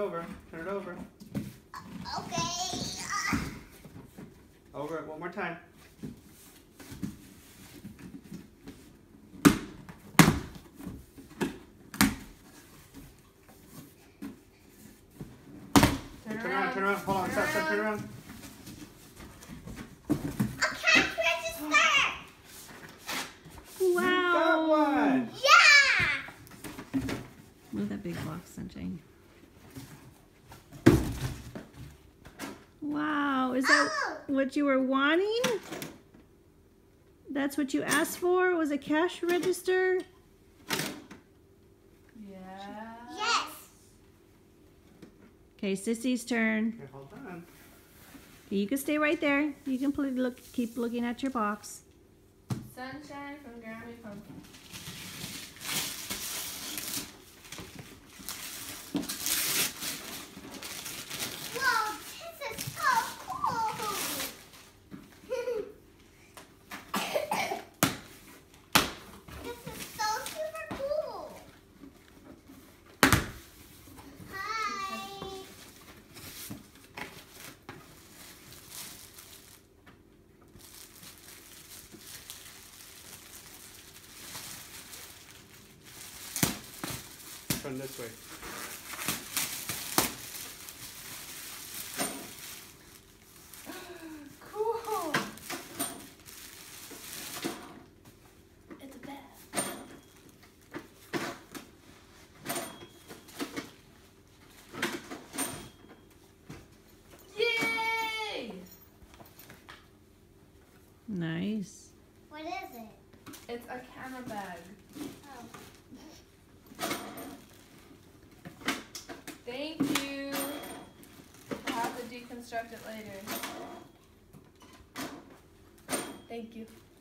over. Turn it over. Okay. Over it one more time. Turn around. Turn around. Hold on. Stop. Turn around. A cash register. You got one. Yeah. Move that big box, Sunshine. Wow, is that what you were wanting? That's what you asked for? Was a cash register? Yeah. Yes. Okay, Sissy's turn. Okay, hold on. You can stay right there. You can keep looking at your box. Sunshine from Grammy Pumpkin. Whoa, this is so cool. This is so super cool. Hi. Turn this way. Cool. It's a bed. Yay! Nice. What is it? It's a camera bag. Oh. Thank you. We'll have to deconstruct it later. Thank you.